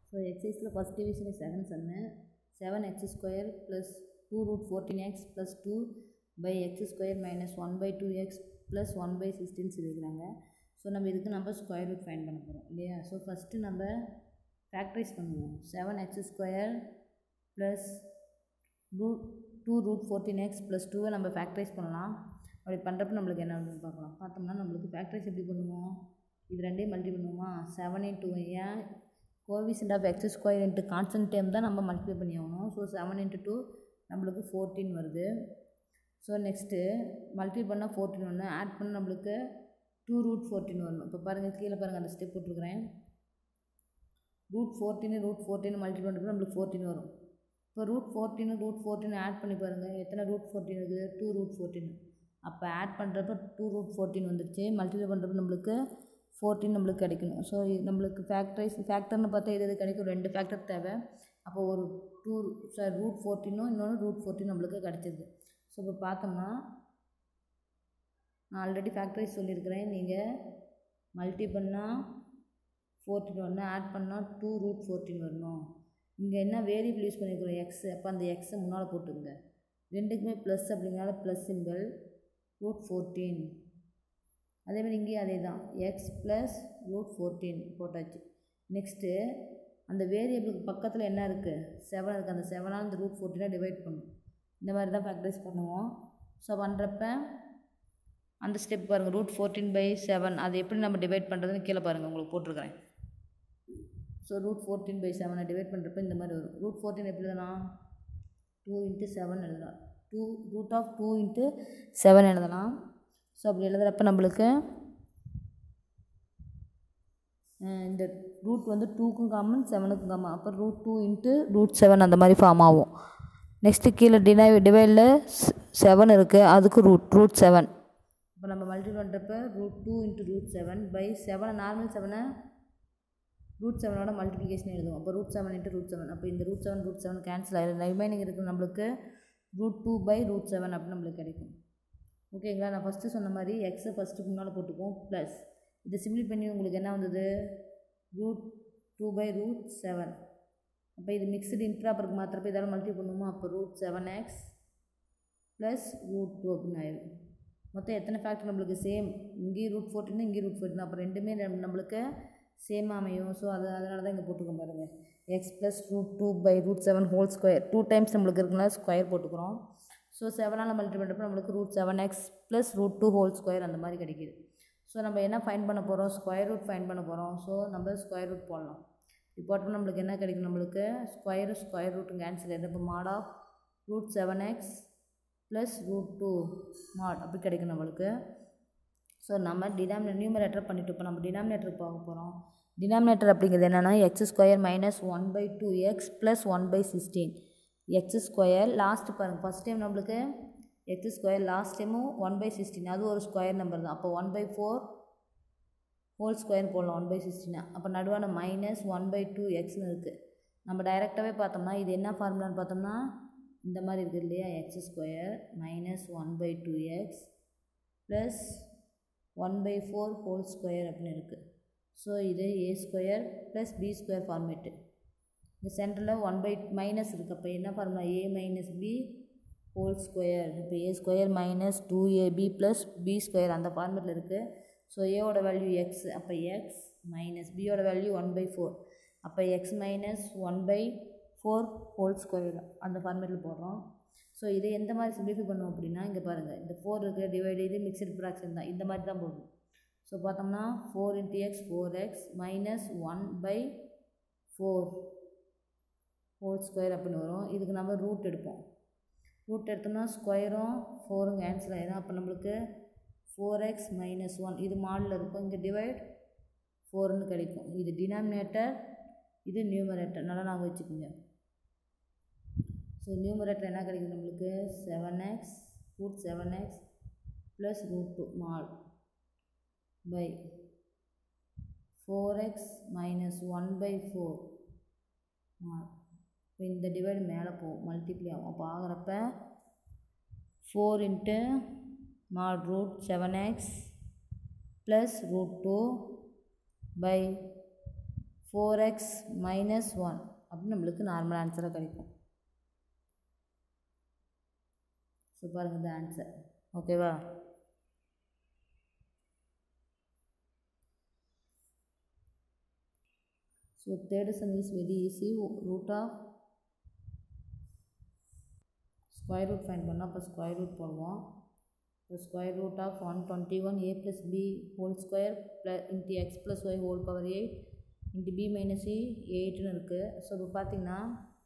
So எக்ஸைஸில் first division second sum 7x² + 2 root 14x + 2 by x² - 1 by 2x + 1 by 16 சொல்லியிருக்காங்க. So நம்ம இதுக்கு நம்ம ஸ்கொயர் ரூட் ஃபைண்ட் பண்ண போகிறோம் இல்லையா. ஸோ ஃபஸ்ட்டு நம்ம ஃபேக்டரைஸ் பண்ணுவோம். 7x² + 2 root 14x + 2 நம்ம ஃபேக்டரைஸ் பண்ணலாம். அப்படி பண்ணுறப்ப நம்மளுக்கு என்ன பார்க்கலாம். பார்த்தோம்னா நம்மளுக்கு ஃபேக்டரைஸ் எப்படி பண்ணுவோம், இது ரெண்டையும் மல்டி பண்ணுவோமா. 7 × ஏன் quotient of x² into constant time தான் நம்ம மல்டிப்ளை பண்ணி ஆகணும். ஸோ 7 × 2 நம்மளுக்கு 14 வருது. ஸோ நெக்ஸ்ட்டு மல்டிப்ளை பண்ணால் 14 வரணும், ஆட் பண்ண நம்மளுக்கு 2 root 14 வரணும். இப்போ பாருங்கள் கீழே பாருங்கள், அந்த ஸ்டெப் போட்டிருக்கிறேன். √14 மல்டிப்ளை பண்ணுறப்ப நம்மளுக்கு 14 வரும். இப்போ √14 ஆட் பண்ணி பாருங்கள், எத்தனை √14 இருக்குது, 2 root 14. அப்போ ஆட் பண்ணுறப்ப 2 root 14 வந்துடுச்சு. மல்டிப்ளை பண்ணுறப்ப நம்மளுக்கு 14 நம்மளுக்கு கிடைக்கணும். ஸோ நம்மளுக்கு ஃபேக்டர்னு பார்த்தா இது கிடைக்கும், 2 ஃபேக்டர் தேவை. அப்போ ஒரு √14 இன்னொன்று √14 நம்மளுக்கு கிடச்சிது. ஸோ இப்போ பார்த்தோம்னா நான் ஆல்ரெடி ஃபேக்டரைஸ் சொல்லியிருக்கிறேன். நீங்கள் மல்டி பண்ணால் 14 வரணும், ஆட் பண்ணால் 2 root 14 வரணும். இங்கே என்ன வேரியபிள் யூஸ் பண்ணியிருக்கிறோம், எக்ஸ். அப்போ அந்த எக்ஸை முன்னால் போட்டுங்க. ரெண்டுக்குமே ப்ளஸ் அப்படிங்கிறனால ப்ளஸ் சிம்பிள் √14. அதேமாதிரி இங்கேயும் அதே தான், எக்ஸ் ப்ளஸ் √14 போட்டாச்சு. நெக்ஸ்ட்டு அந்த வேரியபிளுக்கு பக்கத்தில் என்ன இருக்குது, 7 இருக்குது. அந்த 7ஆல் அந்த √14 டிவைட் பண்ணும். இந்த மாதிரி தான் ஃபேக்டரைஸ் பண்ணுவோம். ஸோ பண்ணுறப்ப அந்த ஸ்டெப் பாருங்கள், √14/7 அது எப்படி நம்ம டிவைட் பண்ணுறதுன்னு கீழே பாருங்கள், உங்களுக்கு போட்டிருக்கிறேன். ஸோ √14/7 டிவைட் பண்ணுறப்ப இந்த மாதிரி வரும். √14 எப்படி எழுதலாம், 2 × 7 எழுதலாம். √2 × 7 எழுதலாம். ஸோ அப்படி எழுதுகிறப்ப நம்மளுக்கு இந்த ரூட் வந்து 2க்கும் காமன் 7க்கும் காமன். அப்போ √2 × √7 அந்த மாதிரி ஃபார்ம் ஆகும். நெக்ஸ்ட்டு கீழே டிவைடில் 7 இருக்குது, அதுக்கு √7. இப்போ நம்ம மல்டிப்ளை பண்ணுறப்ப √2 × √7/7 நார்மல் 7 √7ஓட மல்டிப்ளிகேஷன் எழுதுவோம். அப்போ √7 × √7. அப்போ இந்த √7 கேன்சல் ஆகிடும். ரிமைனிங் இருக்குது நம்மளுக்கு √2/√7 அப்படின்னு நம்மளுக்கு கிடைக்கும். ஓகேங்களா. நான் ஃபஸ்ட்டு சொன்ன மாதிரி எக்ஸை ஃபஸ்ட்டு முன்னால் போட்டுக்குவோம், ப்ளஸ் இதை சிம்பிளி பண்ணி உங்களுக்கு என்ன வந்தது, √2/√7. அப்போ இது மிக்ஸ்டு இம்ப்ராப்பருக்கு மாத்திரப்போ இதெல்லாம் மல்டிப்ளை பண்ணுவோமா. அப்போ √7x + √2 அப்படின்னு ஆயிடும். மொத்தம் எத்தனை ஃபேக்டர் நம்மளுக்கு சேம், இங்கேயும் √14 இங்கேயும் √14. அப்போ ரெண்டுமே நம்மளுக்கு சேம் அமையும். ஸோ அதனால தான் இங்கே போட்டுக்கோங்க பாருங்கள், எக்ஸ் + √2/√7 ஹோல் ஸ்கொயர் 2 டைம்ஸ் நம்மளுக்கு இருக்குனால ஸ்கொயர் போட்டுக்கிறோம். ஸோ 7ஆல் மல்டிப்ளை பண்ணுறப்ப நம்மளுக்கு √7x + √2 ஹோல் ஸ்கொயர் அந்த மாதிரி கிடைக்கிது. ஸோ நம்ம என்ன ஃபைண்ட் பண்ண போகிறோம், ஸ்கொயர் ரூட் ஃபைண்ட் பண்ண போகிறோம். ஸோ நம்ம ஸ்கொயர் ரூட் போடலாம். இப்போ போட்டோம்னா நம்மளுக்கு என்ன கிடைக்கும், நம்மளுக்கு ஸ்கொயர் ரூட்டுங்க ஆன்சர் எது, இப்போ mod of √7x + √2 mod அப்படி கிடைக்கும் நம்மளுக்கு. ஸோ நம்ம நியூமரேட்டர் பண்ணிவிட்டு இப்போ நம்ம டினாமினேட்டருக்கு பார்க்க போகிறோம். டினாமினேட்டர் அப்படிங்கிறது என்னென்னா x² - 1/2x + 1/16. x² லாஸ்ட்டு பாருங்கள், ஃபஸ்ட் டைம் நம்மளுக்கு x², லாஸ்ட் டைமும் 1/16, அது ஒரு ஸ்கொயர் நம்பர் தான். அப்போ 1/4 ஹோல் ஸ்கொயர் போடலாம் 1/16. அப்போ நடுவான -1/2xன்னு இருக்குது. நம்ம டைரெக்டாகவே பார்த்தோம்னா இது என்ன ஃபார்முலான்னு பார்த்தோம்னா இந்த மாதிரி இருக்குது இல்லையா, x² - 1/2x + 1/4 ஹோல் ஸ்கொயர் அப்படின்னு இருக்குது. ஸோ இது a² + b² ஃபார்மேட்டு. இந்த சென்டரில் மைனஸ் இருக்குது. அப்போ என்ன formula, a - b whole square. இப்போ a² - 2ab + b² அந்த ஃபார்மேட்டில் இருக்குது. ஸோ ஏவோட வேல்யூ எக்ஸ், அப்போ எக்ஸ் மைனஸ் பியோட வேல்யூ 1/4. அப்போ x - 1/4 ஹோல் ஸ்கொயர் அந்த ஃபார்மேட்டில் போடுறோம். ஸோ இதை எந்த மாதிரி சிம்பிளிஃபை பண்ணுவோம் அப்படின்னா, இங்கே பாருங்கள், இந்த 4 இருக்குது, டிவைடு இது மிக்சட் ஃப்ராக்ஷன் தான், இந்த மாதிரி தான் போடணும். ஸோ பார்த்தோம்னா 4 × x 4x - 1/4 ஹோல் ஸ்கொயர் அப்படின்னு வரும். இதுக்கு நம்ம ரூட் எடுப்போம். ரூட் எடுத்தோம்னா ஸ்கொயரும் 4ம் கேன்சல் ஆகிடும். அப்போ நம்மளுக்கு 4x - 1 இது மாடில் இருக்கும், இங்கே டிவைட் 4ன்னு கிடைக்கும். இது டினாமினேட்டர், இது நியூமரேட்டர், நல்லா நாங்கள் வச்சுக்கோங்க. ஸோ நியூமரேட்டர் என்ன கிடைக்குது நம்மளுக்கு, 7x √7x + √2 mod by 4x - 1/4 mod. இப்போ இந்த டிவைடு மேலே போகும், மல்டிப்ளை ஆகும். அப்போ ஆகிறப்ப 4 × mod √7x + √2 by 4x minus 1 அப்படின்னு நம்மளுக்கு நார்மல் ஆன்சராக கிடைக்கும். ஸோ பாருங்கள் இந்த ஆன்சர். ஓகேவா? So third sum is very easy. Root of square root find பண்ணால் அப்போ ஸ்கொயர் ரூட் போடுவோம். இப்போ square root of 121 a plus b whole square into x plus y whole power 8 into b minus c 8ன்னு இருக்குது. So இப்போ பார்த்தீங்கன்னா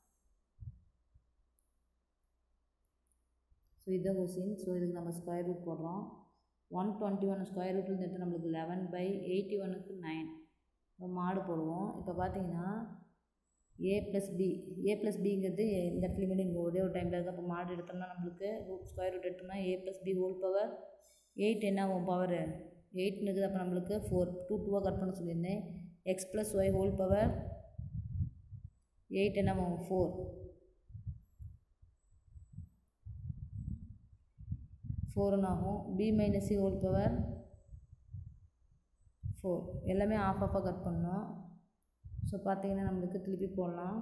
so இதுதான் question. So இதுக்கு நம்ம ஸ்கொயர் ரூட் போடுறோம். 121 ஸ்கொயர் ரூட்லேருந்து எடுத்து நம்மளுக்கு 11/81க்கு 9. இப்போ மாடு போடுவோம். இப்போ பார்த்தீங்கன்னா a ப்ளஸ் பிங்கிறது இந்த இடத்துலையுமே இங்கே ஒரே ஒரு டைமில் இருக்குது. அப்போ மாடு எடுத்தோம்னா நம்மளுக்கு ஸ்கொயர் ரூட் எடுத்தோம்னா a + b ஹோல் பவர் 8 என்ன ஆகும் பவர் 8ன்னு இருக்குது. அப்போ நம்மளுக்கு 4 2 கட் பண்ண சொல்லியிருந்தேன். X plus y whole power 8 என்ன ஆகும் 4 ஆகும். b minus c whole power 4 எல்லாமே ஆஃபாக கட் பண்ணோம். ஸோ பார்த்தீங்கன்னா நம்மளுக்கு திருப்பி போடலாம்.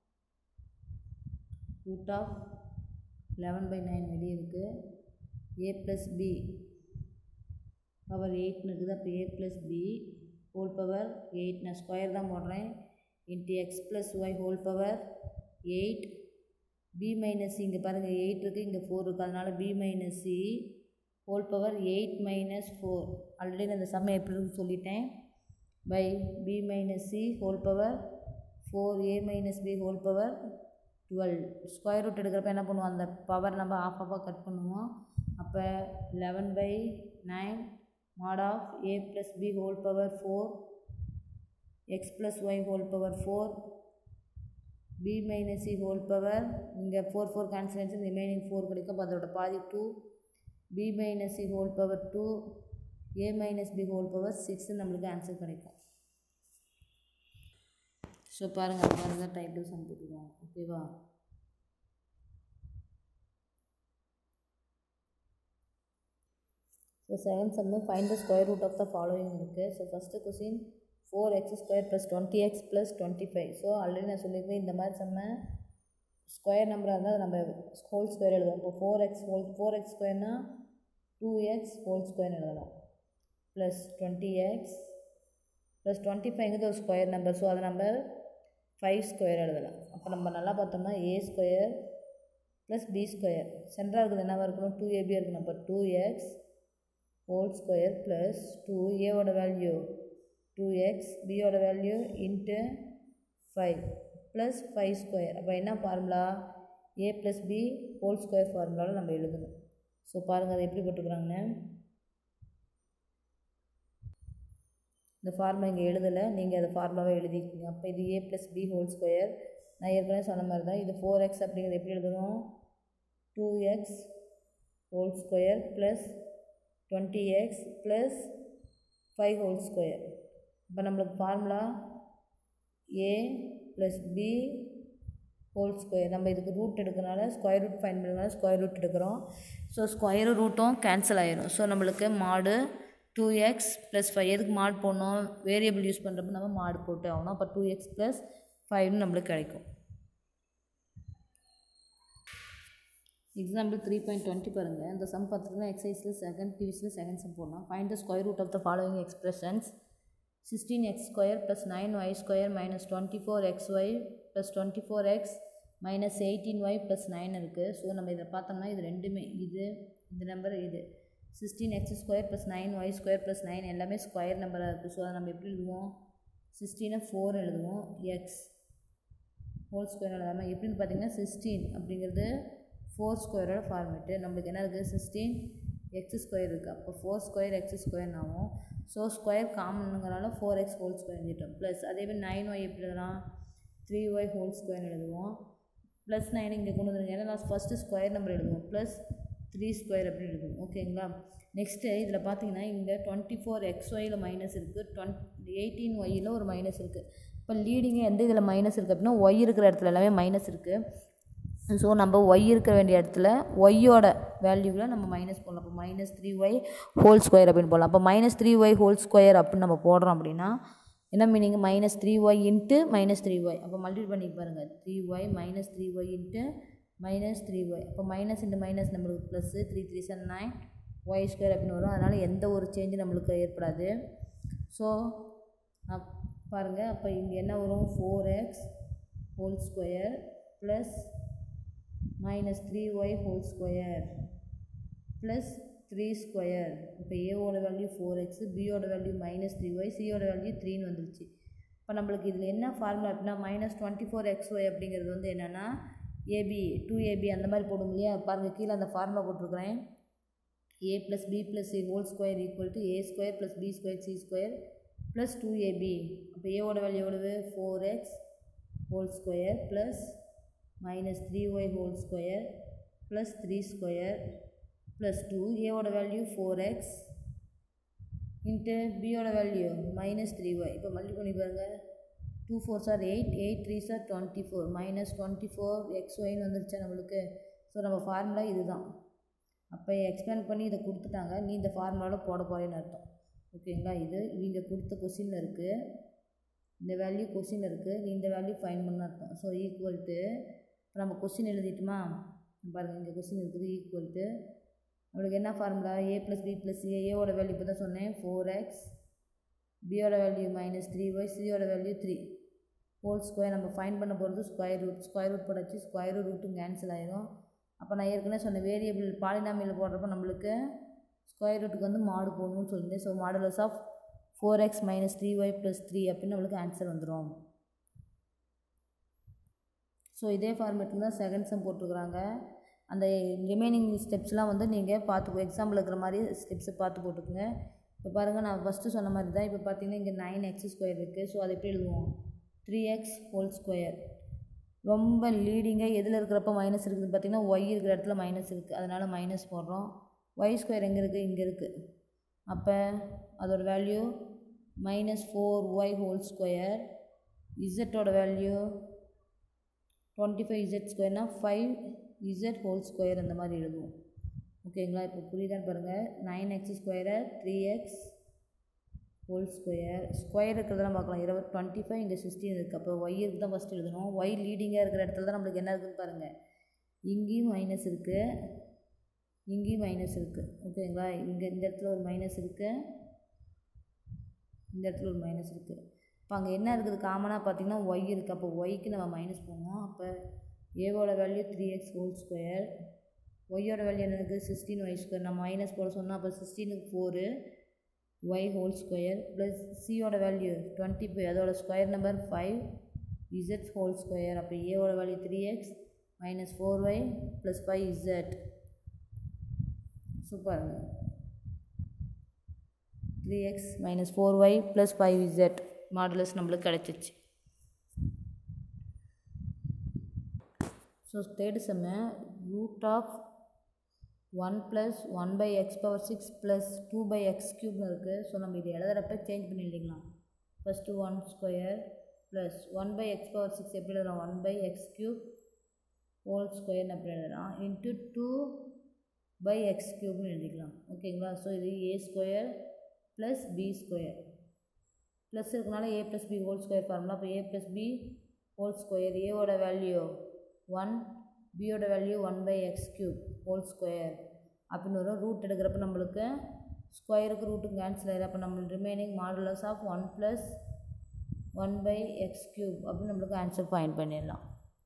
ரூட் ஆஃப் 11/9 வெளியே இருக்குது. a + b பவர் 8ன்னு இருக்குது. அப்போ a + b ஹோல் பவர் 8 நான் ஸ்கொயர் தான் போடுறேன். Into x plus y whole power 8 b minus இங்கே பாருங்கள் 8 இருக்குது, இங்கே 4 இருக்குது. அதனால் b minus c whole power 8 minus 4 already நான் இந்த சம்மை எப்படி இருக்குன்னு சொல்லிட்டேன். by b minus c whole power 4a minus b whole power 12. Square root எடுக்கிறப்ப என்ன பண்ணுவோம், அந்த பவர் நம்ம ஆஃபாக கட் பண்ணுவோம். அப்போ 11/9 mod of a plus b whole power 4 x plus y whole power 4 b minus c whole power இங்கே 4 cancellation remaining 4 கிடைக்கும். அப்போ அதோட பாதி 2 b minus c whole power 2 a minus b whole power 6 நம்மளுக்கு answer கிடைக்கும். So பாருங்கள் அது மாதிரி தான் டைப் 2 சம் போட்டுருவாங்க. ஓகேவா? So second sum find the square root of the following இருக்குது. So first question 4x² + 20x + 25. So already நான் சொல்லியிருக்கேன் இந்த மாதிரி சம்ம ஸ்கொயர் நம்பராக இருந்தால் நம்ம ஹோல் ஸ்கொயர் எழுதுவோம். இப்போ 4x ஸ்கொயர்னால் 2x ஹோல் ஸ்கொயர்னு எழுதலாம். ப்ளஸ் 20x ப்ளஸ் 25ங்கிறது ஒரு ஸ்கொயர் நம்பர். ஸோ அதை நம்ம 5 ஸ்கொயர் எழுதலாம். அப்போ நம்ம நல்லா பார்த்தோம்னா a² ப்ளஸ் b². சென்டராக இருக்குது என்னவாக இருக்கணும் 2ab இருக்கணும். அப்போ 2x whole square plus 2a value 2x b value into 5 plus 5 square. அப்போ என்ன formula a + b whole square ஃபார்முலாவில் நம்ம எழுதணும். ஸோ பாருங்கள் அதை எப்படி போட்டுக்கிறாங்கன்னு. இந்த ஃபார்முலா இங்கே எழுதலை, நீங்கள் அதை ஃபார்முலாவை எழுதிக்கிங்க. அப்போ இது a + b ஹோல் ஸ்கொயர். நான் ஏற்கனவே சொன்ன மாதிரி தான் இது 4x அப்படிங்கிறது எப்படி எழுதணும் 2x whole square plus 20x plus 5 whole square. இப்போ நம்மளுக்கு formula a + b whole square. நம்ம இதுக்கு ரூட் எடுக்கிறனால ஸ்கொயர் ரூட் ஃபைண்ட் பண்ணுறதுனால ஸ்கொயர் ரூட் எடுக்கிறோம். ஸோ ஸ்கொயர் ரூட்டும் கேன்சல் ஆயிடும். ஸோ நம்மளுக்கு மாடு 2x + 5 எதுக்கு மாடு போடணும், வேரியபிள் யூஸ் பண்ணுறப்ப நம்ம மாடு போட்டு ஆகணும். அப்போ 2x + 5ன்னு நம்மளுக்கு கிடைக்கும். எக்ஸாம்பிள் 3.20 பாருங்கள். இந்த சம் பார்த்துருக்கோன்னா எக்ஸசைஸில் செகண்ட் டிவிஸில் செகண்ட் சம் போடலாம். Find the square root of the following expressions 16x² + 9y² - 24xy + 24x - 18y + 9 இருக்குது. ஸோ நம்ம இதை பார்த்தோம்னா இது ரெண்டுமே இந்த நம்பர் இது 16x² + 9y² + 9 எல்லாமே ஸ்கொயர் நம்பராக இருக்குது. ஸோ அதை நம்ம எப்படி எழுதுவோம் 16 4 எழுதுவோம். எக்ஸ் ஹோல் ஸ்கொயர் எழுதாமல் எப்படின்னு பார்த்தீங்கன்னா 16 அப்படிங்கிறது 4 ஸ்கொயரோட ஃபார்மேட்டு. நம்மளுக்கு என்ன இருக்குது 16x² இருக்குது. அப்போ 4² x² ஆகும். ஸோ ஸ்கொயர் காமனுங்கிறனால 4x ஹோல் ஸ்கொயர் எழுதிட்டோம். ப்ளஸ் அதேமாதிரி 9y எப்படி எழுதலாம் 3y ஹோல் ஸ்கொயர் எழுதுவோம். ப்ளஸ் 9 இங்கே கொண்டு வந்துருங்க. ஏன்னா நான் ஃபஸ்ட்டு ஸ்கொயர் நம்பர் எழுதுவோம். ப்ளஸ் 3² அப்படின்னு எழுதுவோம். ஓகேங்களா? நெக்ஸ்ட்டு இதில் பார்த்தீங்கன்னா இங்கே 24xyயில் மைனஸ் இருக்குது, 18yயில் ஒரு மைனஸ் இருக்குது. இப்போ லீடிங்கு எந்த இதில் மைனஸ் இருக்குது அப்படின்னா ஒய் இருக்கிற இடத்துல எல்லாமே மைனஸ் இருக்குது. ஸோ நம்ம ஒய் இருக்க வேண்டிய இடத்துல ஒய்யோட வேல்யூவில் நம்ம மைனஸ் போடலாம். அப்போ -3y ஹோல் ஸ்கொயர் அப்படின்னு போடலாம். அப்போ -3y ஹோல் ஸ்கொயர் அப்படின்னு நம்ம போடுறோம் அப்படின்னா என்ன மீனிங் -3y இன்ட்டு -3y அப்போ மல்டிபிள் பண்ணி பாருங்கள் 3y -3y இன்ட்டு -3y அப்போ மைனஸ் இன்ட்டு மைனஸ் நம்மளுக்கு ப்ளஸ்ஸு 3 3 7 9 y ஸ்கொயர் அப்படின்னு வரும். அதனால் எந்த ஒரு சேஞ்சும் நம்மளுக்கு ஏற்படாது. ஸோ பாருங்கள் அப்போ இங்கே என்ன வரும் 4x whole square plus -3y whole square plus 3 square. இப்போ ஏவோட வேல்யூ 4x, பியோட வேல்யூ -3y, சியோட வேல்யூ 3ன்னு வந்துருச்சு. இப்போ நம்மளுக்கு இதில் என்ன ஃபார்முலா அப்படின்னா -24xy அப்படிங்கிறது வந்து என்னென்னா ஏபி 2ab அந்த மாதிரி போடும் இல்லையா. பாருங்கள் கீழே அந்த ஃபார்முலா போட்டிருக்கிறேன். a + b + c whole square equal to a square + b square c square plus 2ab. அப்போ ஏவோட வேல்யூ எவ்வளவு 4x whole square plus -3y whole square plus 3 square plus 2. ஏவோட வேல்யூ 4x இன்ட்டு பியோட வேல்யூ -3y. இப்போ multiple பண்ணி பாருங்கள் 2 4s are 8, 8 3s are 24, -24xyன்னு வந்துருச்சா நம்மளுக்கு. ஸோ நம்ம ஃபார்முலா இதுதான். அப்போ எக்ஸ்பிளைன் பண்ணி இதை கொடுத்துட்டாங்க, நீ இந்த ஃபார்முலாவில் போட போகிறேன்னு அர்த்தம். ஓகேங்களா. இது இவங்க கொடுத்த கொஸ்டினில் இருக்குது, இந்த வேல்யூ கொஸ்டினில் இருக்குது, நீ இந்த வேல்யூ ஃபைன் பண்ண அர்த்தம். ஸோ ஈக்குவல் டு இப்போ நம்ம கொஸ்டின் எழுதிட்டுமா பாருங்கள் இங்கே கொஸ்டின் இருக்குது. ஈக்குவல் டு நம்மளுக்கு என்ன ஃபார்முலா a + b + c. ஏவோட வேல்யூ இப்போ தான் சொன்னேன் 4x, பியோட வேல்யூ -3y, சியோட வேல்யூ 3 ஹோல் ஸ்கொயர். நம்ம ஃபைன் பண்ண போகிறது ஸ்கொயர் ரூட் போடாச்சு, ஸ்கொயர் ரூட்டும் கேன்சல் ஆகிடும். அப்போ நான் ஏற்கனவே சொன்ன வேரியபிள் பாலினாமியல் போடுறப்போ நம்மளுக்கு ஸ்கொயர் ரூட்டுக்கு வந்து மாடு போடணும்னு சொல்லியிருந்தேன். So modulus of 4x - 3y + 3 அப்படின்னு நம்மளுக்கு ஆன்சர் வந்துடும். ஸோ இதே ஃபார்மேட்டில் தான் செகண்ட் சம் போட்டிருக்கிறாங்க. அந்த ரிமைனிங் ஸ்டெப்ஸ்லாம் வந்து நீங்கள் பார்த்துக்கோ, எக்ஸாம்பிள் இருக்கிற மாதிரி ஸ்டெப்ஸை பார்த்து போட்டுக்கோங்க. இப்போ பாருங்கள் நான் ஃபஸ்ட்டு சொன்ன மாதிரி தான். இப்போ பார்த்தீங்கன்னா இங்கே 9x² இருக்குது. ஸோ அதை எப்படி எழுதுவோம் 3x ஹோல் ஸ்கொயர். ரொம்ப லீடிங்காக எதில் இருக்கிறப்ப மைனஸ் இருக்குது பார்த்திங்கன்னா ஒய் இருக்கிற இடத்துல மைனஸ் இருக்குது, அதனால் மைனஸ் போடுறோம். ஒய் ஸ்கொயர் எங்கே இருக்குது இங்கே இருக்குது. அப்போ அதோட வேல்யூ -4y ஹோல் ஸ்கொயர். இசட்டோட வேல்யூ 25z ஸ்கொயர்னால் 5z ஹோல் ஸ்கொயர் அந்த மாதிரி எழுதுவோம். ஓகேங்களா. இப்போ புரியுதான்னு பாருங்கள். 9x² 3x whole square. Square இருக்கிறதெல்லாம் பார்க்கலாம். 25 இங்கே 16 இருக்குது. அப்போ ஒய் இருக்குது தான் ஃபஸ்ட்டு எழுதணும். ஒய் லீடிங்காக இருக்கிற இடத்துல தான் நம்மளுக்கு என்ன இருக்குதுன்னு பாருங்கள். இங்கேயும் மைனஸ் இருக்குது, இங்கேயும் மைனஸ் இருக்குது. ஓகேங்களா. இங்கே இந்த இடத்துல ஒரு மைனஸ் இருக்குது, இந்த இடத்துல ஒரு மைனஸ் இருக்குது. இப்போ அங்கே என்ன இருக்குது காமனாக பார்த்தீங்கன்னா ஒய் இருக்குது. அப்போ ஒய்க்கு நம்ம மைனஸ் போடணும். அப்போ ஏவோட வேல்யூ 3x ஹோல் ஸ்கொயர், ஒய்யோட வேல்யூ என்ன இருக்குது 16y². நம்ம மைனஸ் போட சொன்னால் அப்போ 16க்கு 4y ஹோல் ஸ்கொயர் ப்ளஸ் சியோட வேல்யூ 25, அதோட square number 5z whole square. அப்போ ஏவோட வேல்யூ 3x - 4y + 5z. சூப்பருங்க. 3x - 4y + 5z மாடுலஸ் நம்மளுக்கு கிடச்சிச்சு. So third sem √1 + 1/x⁴ + 2/x³ இருக்குது. ஸோ நம்ம இது எழுதுறப்ப சேஞ்ச் பண்ணி எழுதிக்கலாம். ஃபஸ்ட்டு 1² ப்ளஸ் 1/x⁴ எப்படி எழுதலாம் 1/x³ ஹோல் ஸ்கொயர்னு எப்படி எழுதலாம் இன்ட்டு 2/x³ எழுதிக்கலாம். ஓகேங்களா. ஸோ இது a² + b² ப்ளஸ் இருக்கனால a + b whole square formula. அப்போ a + b ஹோல் ஸ்கொயர். ஏவோட வேல்யூ 1, பியோட வேல்யூ 1/x³ ஹோல் ஸ்கொயர் அப்படின்னு வரும். ரூட் எடுக்கிறப்ப நம்மளுக்கு ஸ்கொயருக்கு ரூட்டுக்கு கேன்சல் ஆகிடும். அப்போ நம்மளுக்கு ரிமைனிங் மாடுலஸ் ஆஃப் 1 + 1/x³ அப்படின்னு நம்மளுக்கு ஆன்சர் ஃபைண்ட் பண்ணிடலாம்.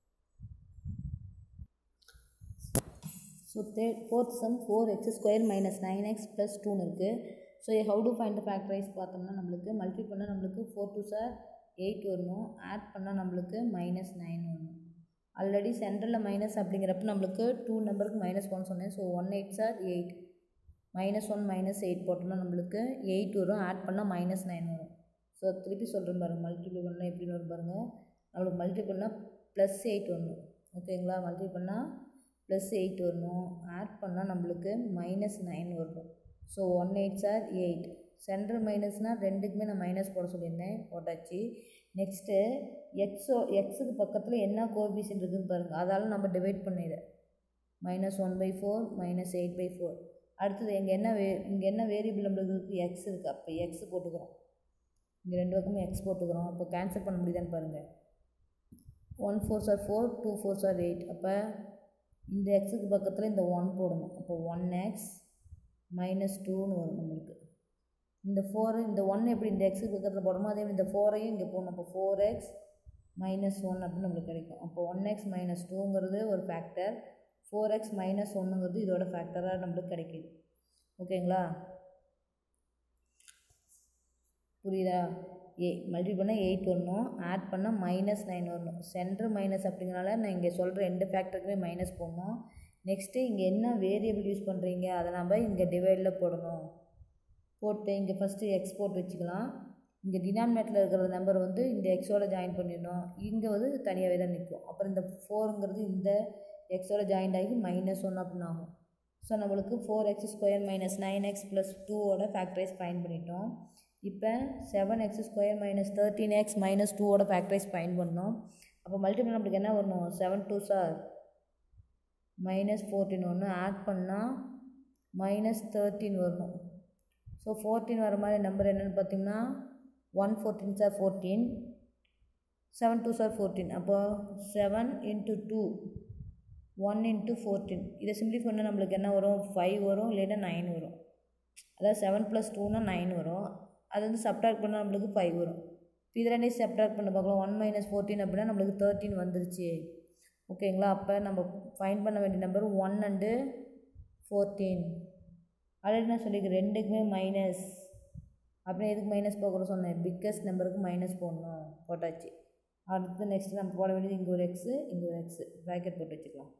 So fourth sum 4x² - 9x + 2ன்னு இருக்குது. So how to find the factorise பார்த்தோம்னா நம்மளுக்கு மல்டி பண்ணால் நம்மளுக்கு 4 2s are 8 வரணும், ஆட் பண்ணால் நம்மளுக்கு -9 வரணும். ஆல்ரெடி சென்டரில் மைனஸ் அப்படிங்கிறப்ப நம்மளுக்கு 2 நம்பருக்கு -1 சொன்னேன். ஸோ 1 8s are 8, -1 -8 போட்டோம்னா நம்மளுக்கு 8 வரும், ஆட் பண்ணால் -9 வரும். ஸோ திருப்பி சொல்கிறேன் பாருங்கள், மல்டிப்ளை பண்ணால் எப்படின்னு வரும் பாருங்கள். நம்மளுக்கு மல்டிப்ளை பண்ணால் +8 வரணும். ஓகேங்களா. மல்டிப்ளை பண்ணால் +8 வரணும், ஆட் பண்ணால் நம்மளுக்கு -9 வரும். So 1 8s are 8. சென்டர் மைனஸ்னால் ரெண்டுக்குமே நான் மைனஸ் போட சொல்லியிருந்தேன், போட்டாச்சு. நெக்ஸ்ட்டு எக்ஸுக்கு பக்கத்தில் என்ன கோஎஃபிஷியன்ட் இருக்குதுன்னு பாருங்கள், அதால் நம்ம டிவைட் பண்ணிடு. -1/4 -8/4. அடுத்தது இங்கே என்ன வேரியபிள் நம்மளுக்கு இருக்குது எக்ஸ் இருக்குது. அப்போ எக்ஸ் போட்டுக்கிறோம். இங்கே ரெண்டு பக்கமும் எக்ஸ் போட்டுக்கிறோம். அப்போ கேன்சல் பண்ண முடியுதான்னு பாருங்கள். 1 4s are 4, 2 4s are 8. அப்போ இந்த எக்ஸுக்கு பக்கத்தில் இந்த 1 போடணும். அப்போ 1x மைனஸ் 2ன்னு வரும் நம்மளுக்கு. இந்த 4 இந்த 1 எப்படி இந்த எக்ஸுக்கு பக்கத்தில் போடணுமோ அதே இந்த 4ஐயும் இங்கே போடணும். அப்போ 4x மைனஸ் 1 அப்படின்னு நம்மளுக்கு கிடைக்கும். அப்போ 1x மைனஸ் 2ங்கிறது ஒரு ஃபேக்டர், 4x மைனஸ் 1ங்கிறது இதோட ஃபேக்டராக நம்மளுக்கு கிடைக்கிது. ஓகேங்களா? புரியுதா? மல்டிபிள் பண்ணால் 8 வரணும், ஆட் பண்ணால் மைனஸ் 9 வரணும். சென்டர் மைனஸ் அப்படிங்கிறனால நான் இங்கே சொல்கிற ரெண்டு ஃபேக்டருக்குமே மைனஸ் போடணும். நெக்ஸ்ட்டு இங்கே என்ன வேரியபிள் யூஸ் பண்ணுறீங்க அதை நம்ம இங்கே டிவைடில் போடணும். போட்டு இங்கே ஃபஸ்ட்டு எக்ஸ் போட்டு வச்சுக்கலாம். இங்கே டினாமினேட்டரில் இருக்கிற நம்பர் வந்து இந்த எக்ஸோட ஜாயின் பண்ணிடணும். இங்கே வந்து தனியாகவே தான் நிற்கும். அப்புறம் இந்த 4ங்கிறது இந்த எக்ஸோட ஜாயின் ஆகி மைனஸ் 1 அப்படின்னு ஆகும். ஸோ நம்மளுக்கு 4x² மைனஸ் 9x ப்ளஸ் 2ஓட ஃபேக்டரைஸ் ஃபைண்ட் பண்ணிட்டோம். இப்போ 7x² மைனஸ் 13x மைனஸ் 2ஓட ஃபேக்டரைஸ் ஃபைண்ட் பண்ணோம். அப்போ மல்டிபிள் நம்மளுக்கு என்ன வரணும்? 7 2s are மைனஸ் 14 ஒன்று ஆட் பண்ணால் மைனஸ் 13 வரணும். ஸோ 14 வர மாதிரி நம்பர் என்னென்னு பார்த்தீங்கன்னா 1 14s are 14, 7 2s are 14. அப்போ 7 into 2 1 into 14. இதை சிம்பிளி பண்ணால் நம்மளுக்கு என்ன வரும்? 5 வரும், இல்லைன்னா 9 வரும். அதாவது 7 + 2னா 9 வரும். அது வந்து சப்ட்ராக்ட் பண்ணால் நம்மளுக்கு 5 வரும். இப்போ இது ரெண்டையும் சப்ட்ராக்ட் பண்ண பார்க்கலாம். 1 மைனஸ் 14 அப்படின்னா நம்மளுக்கு 13 வந்துருச்சு. ஓகேங்களா? அப்போ நம்ம ஃபைண்ட் பண்ண வேண்டிய நம்பர் 1 and 14. ஆல்ரெடி நான் சொல்லிக்கிறேன் ரெண்டுக்குமே மைனஸ். அப்படின்னா எதுக்கு மைனஸ் போகக்கூட சொன்னேன்? பிக்கஸ்ட் நம்பருக்கு மைனஸ் போடணும். போட்டாச்சு. அடுத்து நெக்ஸ்ட்டு நம்ம போட வேண்டியது இங்கே ஒரு எக்ஸு, இங்கே ஒரு எக்ஸு ப்ராக்கெட் போட்டு வச்சுக்கலாம்.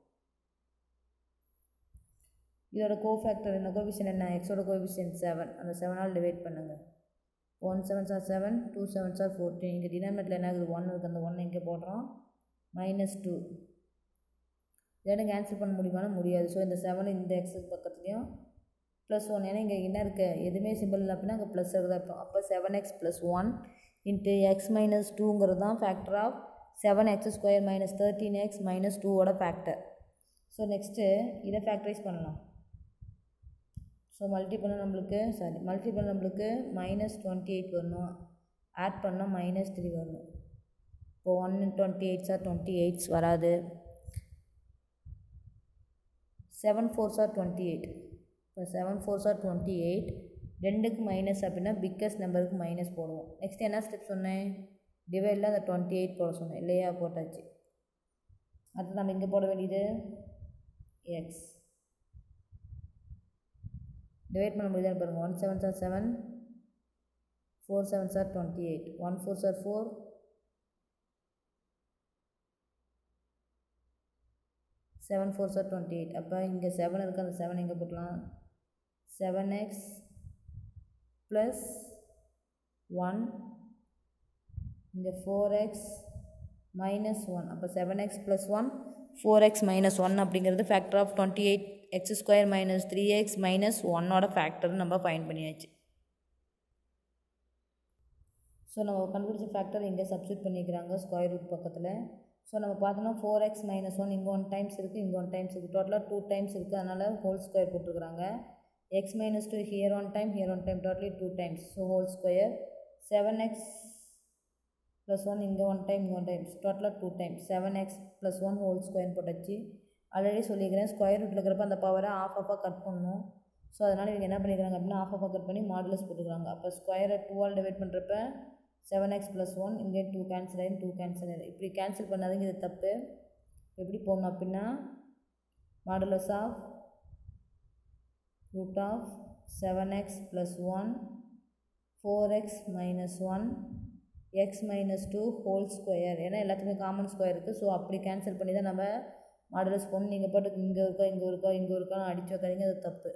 இதோட கோஃபேக்டர் என்ன? கோஎஃபிஷியன்ட் என்ன? எக்ஸோட கோஎஃபிஷியன்ட் 7. அந்த 7ஆல் டிவைட் பண்ணுங்கள். 1 7s are 7, 2 7s are 14. இங்கே டினாமினேட்டரில் என்ன ஆகுது? 1 இருக்குது. அந்த 1 இங்கே போடுறோம். மைனஸ் 2. இதோட கேன்சல் பண்ண முடியுமானா முடியாது. ஸோ இந்த 7 இந்த எக்ஸுக்கு பக்கத்துலேயும் ப்ளஸ் 1. ஏன்னா இங்கே என்ன இருக்குது? எதுவுமே சிம்பிள் இல்லை அப்படின்னா அங்கே ப்ளஸ் இருக்குதா இருக்கும். அப்போ 7x + 1 இன்ட்டு எக்ஸ் மைனஸ் 2ங்கிறது தான் factor of 7x² minus 13x minus 2ஓட ஃபேக்டர். ஸோ நெக்ஸ்ட்டு இதை ஃபேக்டரைஸ் பண்ணலாம். ஸோ மல்டி பண்ணால் நம்மளுக்கு மைனஸ் 28 வரணும், ஆட் பண்ணால் மைனஸ் 3 வரணும். இப்போ 1 28s are 28 வராது. 7 4s are 28. இப்போ 7 4s are 28. ரெண்டுக்கு மைனஸ் அப்படின்னா பிக்கஸ்ட் நம்பருக்கு மைனஸ் போடுவோம். நெக்ஸ்ட் என்ன ஸ்டெப் சொன்னேன்? டிவைடில் அந்த 28 போட சொன்னேன் இல்லையா? போட்டாச்சு. அடுத்து நம்ம இங்கே போட வேண்டியது எக்ஸ். டிவைட் பண்ண முடியுதான்னு பாருங்கள். 1 7s are 7, 4 7s are 28, 1 4s are 4, 7 4s are 28. அப்போ இங்கே 7 இருக்குது. அந்த 7 இங்கே போட்டலாம். 7x ப்ளஸ் 1 இங்கே 4x மைனஸ் 1. அப்போ 7x + 1 4x மைனஸ் 1 அப்படிங்கிறது factor of 28x² minus 3x minus 1ஓட ஃபேக்டர் நம்ம ஃபைண்ட் பண்ணியாச்சு. ஸோ நம்ம கண்டுபிடிச்ச ஃபேக்டர் இங்கே சப்ஸ்டியூட் பண்ணிக்கிறாங்க ஸ்கொயர் ரூட் பக்கத்தில். ஸோ நம்ம பார்த்தோம்னா 4x மைனஸ் 1 இங்கே 1 டைம்ஸ் இருக்குது, இங்கே 1 டைம்ஸ் இருக்குது, டோட்டலாக 2 டைம்ஸ் இருக்குது. அதனால் ஹோல் ஸ்கொயர் போட்டுருக்குறாங்க. x minus 2 here 1 time, here 1 time, totally 2 times. So whole square 7x + 1 இங்கே 1 டைம், இங்கே 1 டைம்ஸ், டோட்டலாக 2 டைம்ஸ். 7x + 1 ஹோல் ஸ்கொயர் போட்டாச்சு. ஆல்ரெடி சொல்லிக்கிறேன் ஸ்கொயர் ரூட்டில் இருக்கிறப்ப அந்த பவரை ஆஃபாக கட் பண்ணணும். ஸோ அதனால் இவங்க என்ன பண்ணிக்கிறாங்க அப்படின்னா ஆஃபாக கட் பண்ணி மாடுலஸ் போட்டுக்கிறாங்க. அப்போ ஸ்கொயரை 2ஆல் டிவைட் பண்ணுறப்ப 7x + 1 இங்கே 2 கேன்சல் ஆகிடும், 2 கேன்சல் ஆகிடும். இப்படி கேன்சல் பண்ணாதீங்க, இது தப்பு. எப்படி போடணும் அப்படின்னா modulus of root of 7x + 1 4x minus 1 x minus 2 whole square. ஏன்னா எல்லாத்துக்குமே காமன் ஸ்கொயர் இருக்குது. ஸோ அப்படி கேன்சல் பண்ணி தான் நம்ம மாடுலஸ் பண்ணணும். நீங்கள் பாட்டுக்கு இங்கே இருக்கா இங்கே இருக்கா இங்கே இருக்கான்னு அடிச்சு வைக்காதீங்க, அது தப்பு.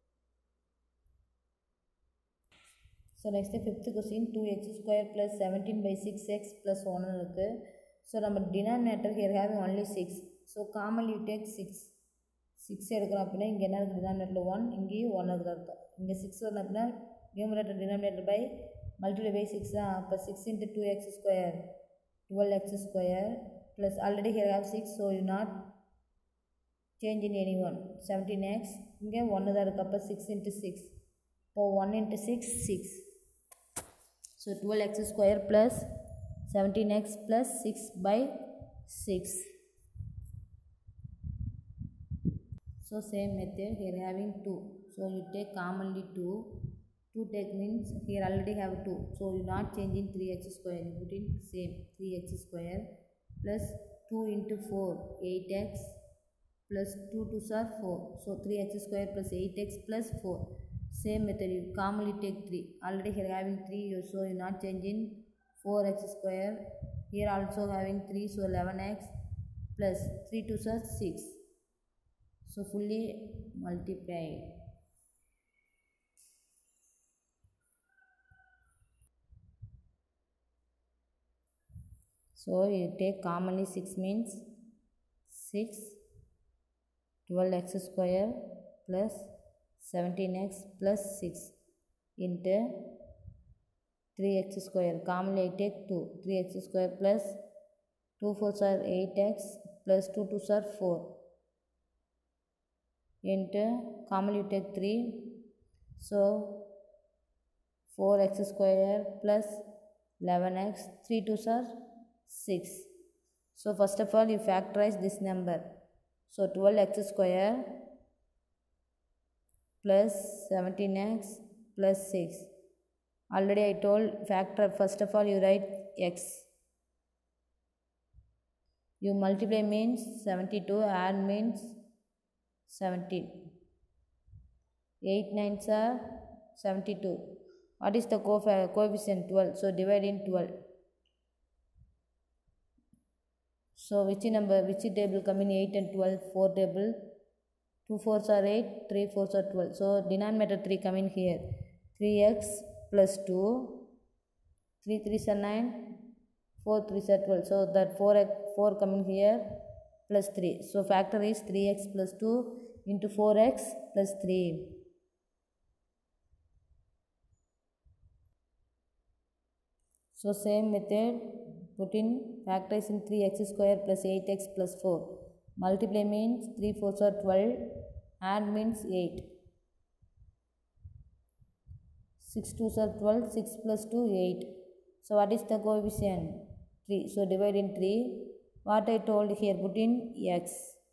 So next 5th question 2x² + 17/6x + 1 இருக்குது. ஸோ நம்ம denominator here having only 6. So common you take 6 எடுக்கிறோம் அப்படின்னா இங்கே என்ன இருக்குது? டினாமினேட்டரில் 1, இங்கேயும் 1 இருக்குது அர்த்தம். இங்கே 6 வரணும் அப்படின்னா numerator denominator by multiply by 6 தான். அப்போ 6 × 2x² 12x² plus already here have 6. So you not change in any one. 17x இங்கே 1 தான் இருக்குது. அப்போ 6 × 6. இப்போது 1 × 6 6. So 12x square plus 17x plus 6 by 6. So same method here having 2. So you take commonly 2. 2 take means here already have 2. So you not changing 3x square. You put in same 3x square plus 2 into 4 8x plus 2 2s are 4. So 3x square plus 8x plus 4. Same method you commonly take 3. Already here having 3 so you not changing 4x square. Here also having 3 so 11x plus 3 2s are 6. So fully multiplied. So you take commonly 6 means 6 12x square plus 17x plus 6 into 3x square. Commonly I take 2. 3x square plus 2 4s are 8x plus 2 2s are 4 into commonly you take 3. So 4x square plus 11x 3 2s are 6. So first of all you factorize this number. So 12x square plus 17x plus 6. Already I told factor first of all you write x. You multiply means 72, add means 17. 8 9s are 72. What is the coefficient? 12. So divide in 12. So which table come in 8 and 12? 4 table. 2 4s are 8, 3 4s are 12. So denominator 3 come in here. 3x plus 2, 3 3s are 9, 4 3s are 12. So that 4 come in here plus 3. So factor is 3x plus 2 into 4x plus 3. So same method, put in factorize in 3x square plus 8x plus 4. Multiply means 3 4s are 12, add means 8. 6 2s are 12, 6 plus 2 8. So what is the coefficient? 3. So divide in 3. What I told here, put in x.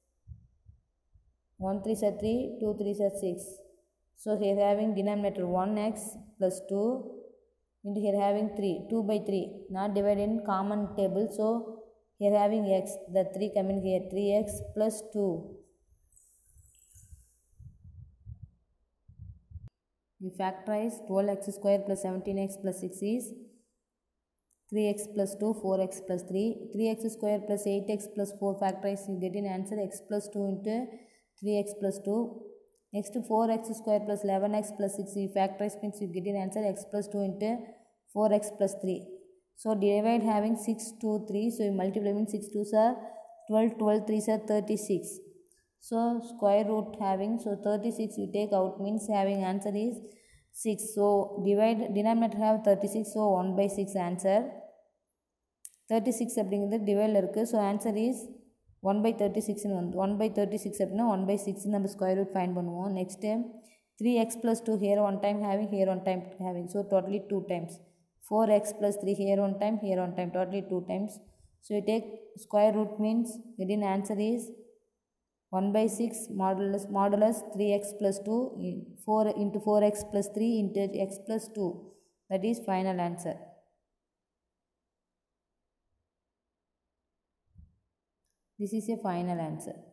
1 3s are 3, 2 3s are 6. So here having denominator 1x plus 2 into here having 3, 2 by 3. Not divided in common table. So here having x, the 3 coming here, 3x plus 2. You factorize 12x square plus 17x plus 6 is 3x plus 2, 4x plus 3. 3x square plus 8x plus 4 factorize, you get an answer x plus 2 into 3x plus 2. Next 4x square plus 11x plus 6, you factorize means you get an answer x plus 2 into 4x plus 3. So divide having 6, 2, 3. So you multiply means 6 2s are 12, 12 3s are 36. So square root having, so 36 you take out means having answer is 6. So divide, denominator have 36, so 1 by 6 answer. 36 அப்படிங்கிறது டிவைடில் இருக்குது. So answer is 1/36 வந்து 1/36 அப்படின்னா 1/6 நம்ம ஸ்கொயர் root ஃபைண்ட் பண்ணுவோம். Next 3x plus 2 here one time having, here one time having, so totally 2 times. 4x plus 3 here one time, totally 2 times. So you take square root means within answer is 1/6 modulus 3x plus 2 4 into 4x plus 3 into x plus 2. That is final answer. This is a final answer.